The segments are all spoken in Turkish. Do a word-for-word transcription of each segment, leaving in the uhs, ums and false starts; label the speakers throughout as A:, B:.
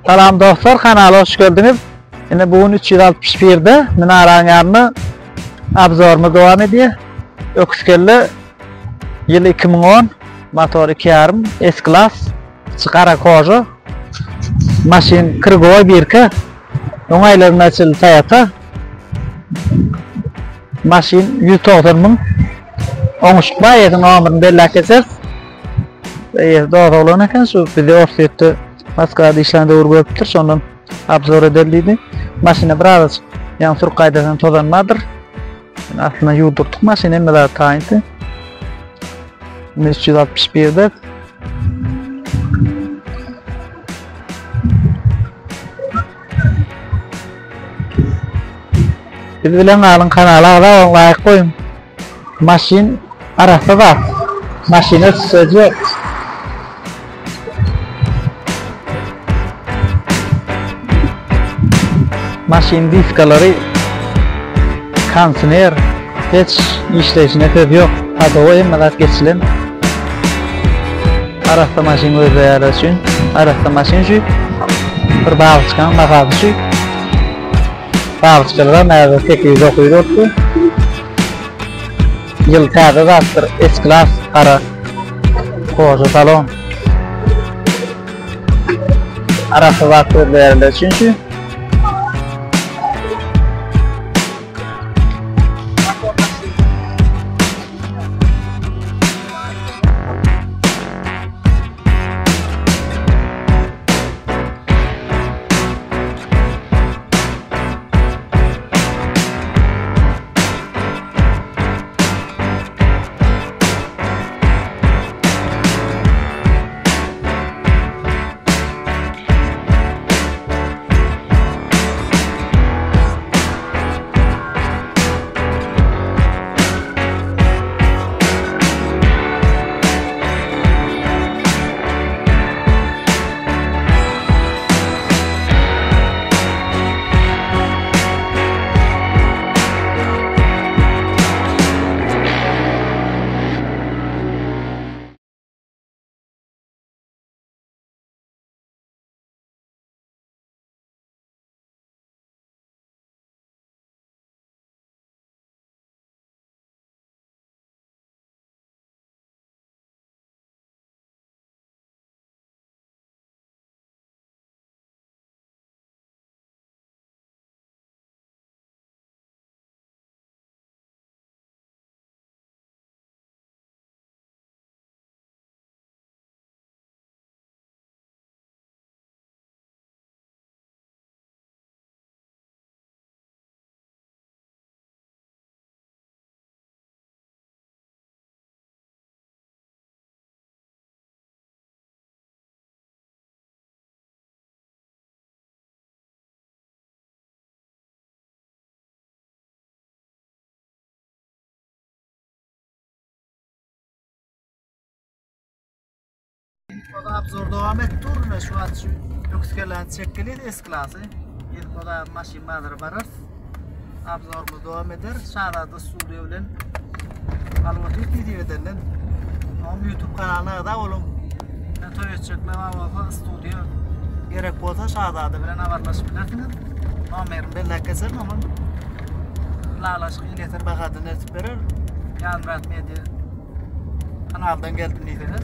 A: Salam dostlar, kanala hoş geldiniz. Yine bugün üç yüz altmış bir'de Minaran yarını abzorumuz devam ediyor. Öküskelle yıl iki bin on, motor iki yarım, S-Class, çıkara koju, maşin kırgoy birki, onaylarını açılı tayata, maşin yüz doksan bin, on üç bayetin ömrünü belli keseriz. Doğru olan eken şu bizi offset'te Moskva'da işlerinde uğurlayıptır, sondan abzor edildiydi. Maşine biraz yan sürü kaydasını tozanmadır. Yani aslında yudurttuk maşine mi daha tayinti. üç yüz altmış bir'de. Biz bilen alın kanala da like koyun. Maşin arası var. Maşine sözü maşin diskaları kansiner hiç işleyişine köp yok. Hadi o emmelat geçilen arasta maşin özü yarasın. Arasta maşin şu bir bağlı çıkan bağlı şu bağlı çıkanlar nerede sekiz yüz okuydu. Yıl tadı da S-Class ara kozu salon arasta vakti değerli çünkü Koda abzor devam ettir ve şu an şu öküskelen çekildi S-Class'ı. Bir koda maşin madara barar. Abzorumuz devam eder. Şahada stüdyo bilen almatı video ederler. Ama YouTube kanalına da olun. Toyot çekleme var stüdyo. Gerek olsa şahada bilen haberleşip bilersiniz. Ömerim belli keserim ama lalaş iletir bakadını etip verir. Yanrat medya kanaldan geldim diyseniz.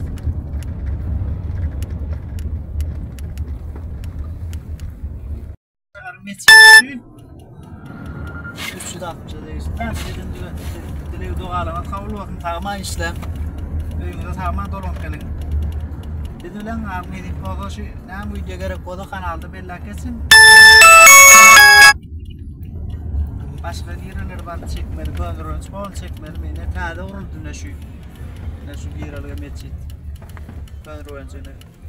A: Meçhul üç yüz altmış'a değişti. Ben dedim dileği doğalama kabul bakın tağma işlem. Böyümüzde tağma dolon gelin. Dedilen armedi kodu şu ne video gerek kodu kanalda belli kesin. Başka yerler var çekmeli, kontrol, spon çekmeli mi? Ne kadar uğraştın ne şu? Ne şu bir alga meçhul. Kontrol çekmeli.